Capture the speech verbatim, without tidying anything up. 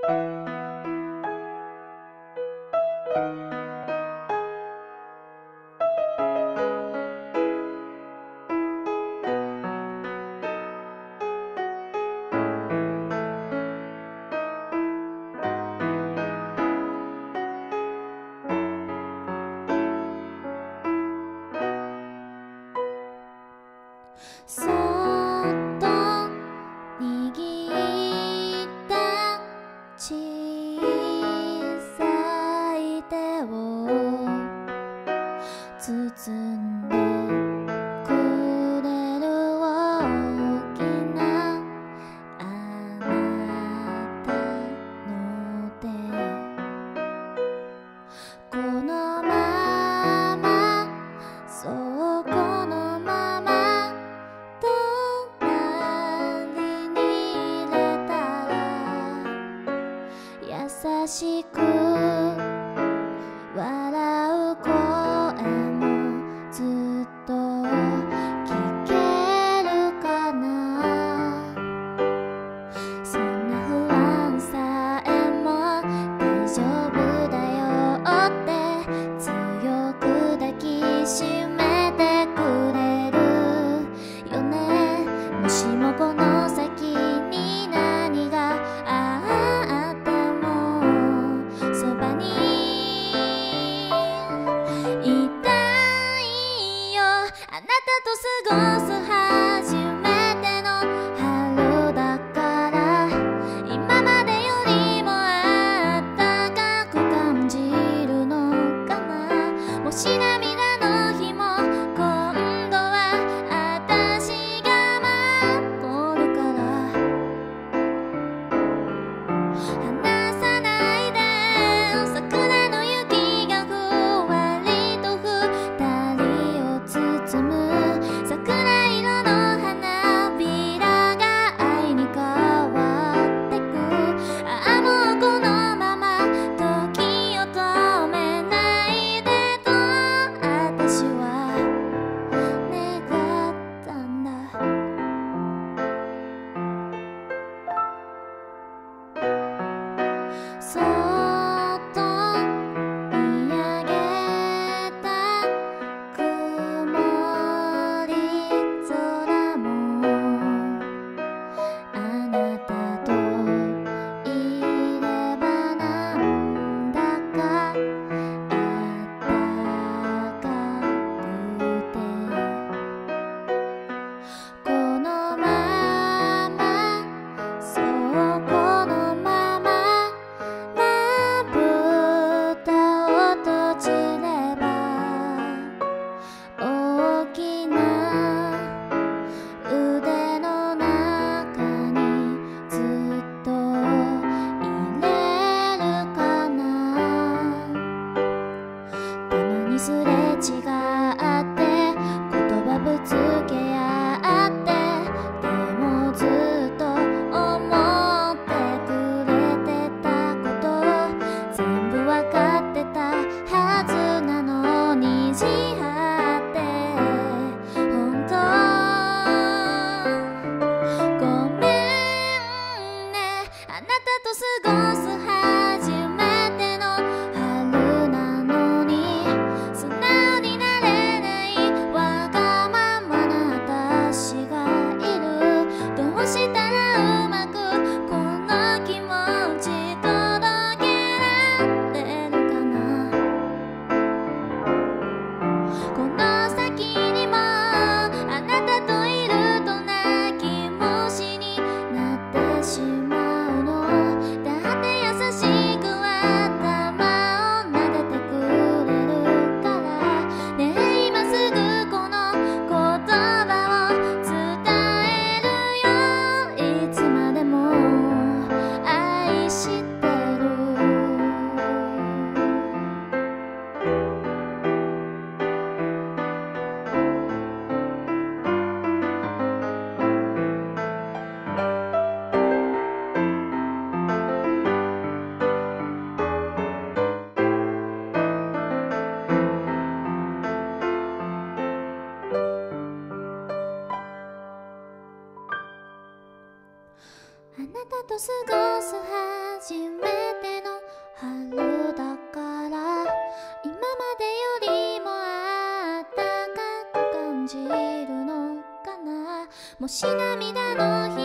そっと握った小さい手を包んでくれる大きなあなたの手、このままそうこのまま隣に入れたら優しく笑う声もずっと聞けるかな。そんな不安さえも大丈夫だよって強く抱きしめてくれるよね。もしもこの先に何があってもそばにいたいよ。あなたと過ごす初めての春だから今までよりもあったかく感じるのかな。もし涙の日も今度は私が待っとるから離さないで。桜の雪がふわりと二人を包む桜色の花びらが愛に変わってく。ああもうこのまま時を止めないでと私は願ったんだ。そっと見上げた曇り空もあなたといればなんだかあったかくて、このままそうこのまままぶたを閉じれば大きな腕の中にずっと入れるかな。たまにすれ違って言葉ぶつけ合ってでもずっと思ってくれてたこと全部わかってたはずなのに意地張って本当ごめんね。あなたと過ごす初めての春なのに素直になれないわがままな私がいる。どうしたらうまくこの気持ち届けられるかな。この先にもあなたといると泣き虫になってしまうの。だって優しく頭を撫でてくれるからね。え今すぐこの言葉を伝えるよ。いつまでも愛してる。 過ごす初めての春だから、今までよりもあったかく感じるのかな。もし涙の日